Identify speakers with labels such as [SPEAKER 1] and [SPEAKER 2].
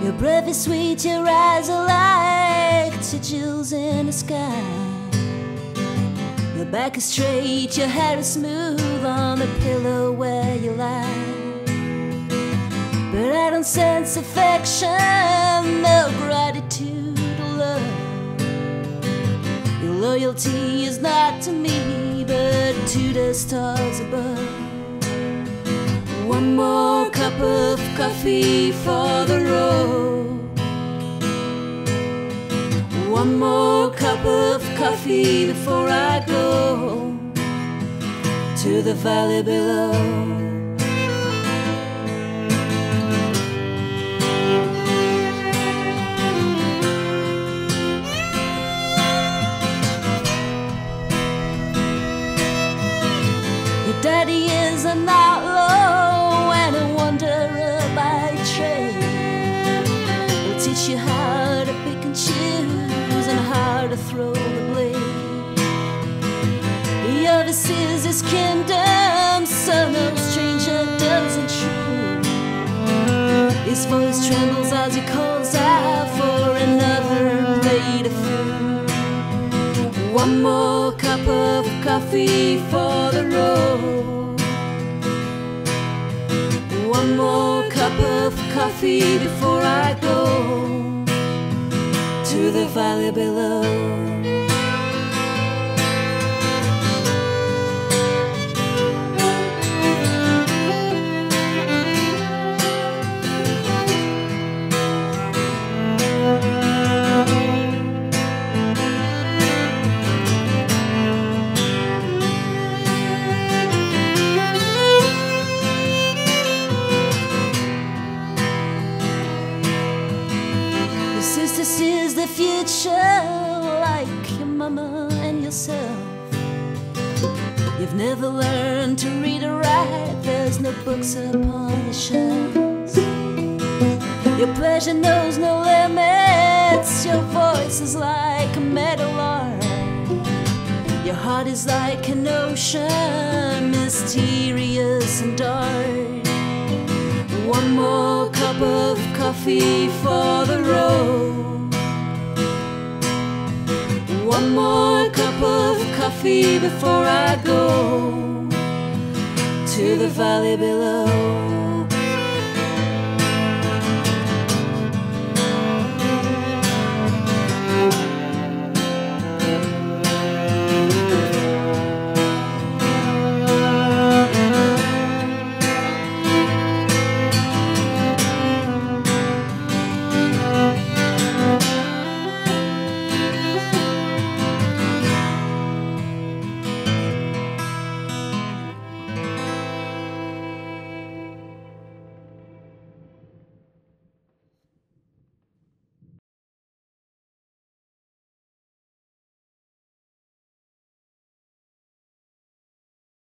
[SPEAKER 1] Your breath is sweet, your eyes are like sigils in the sky. Your back is straight, your hair is smooth on the pillow where you lie. But I don't sense affection, no gratitude or love. Your loyalty is not to me, but to the stars above. One more cup of coffee for the road. One more cup of coffee before I go to the valley below. Your daddy is an outlaw and a wanderer by trade. He'll teach you how to pick and choose and how to throw the blade. He oversees his kingdom, so no stranger does intrude. His voice trembles as he calls out for another plate of food. One more cup of coffee for the road. One more cup of coffee before I go to the valley below. Sister sees the future like your mama and yourself. You've never learned to read or write, there's no books upon the shelves. Your pleasure knows no limits, your voice is like a metal art. Your heart is like an ocean, mysterious and dark. One more cup of coffee for the road. One more cup of coffee before I go to the valley below.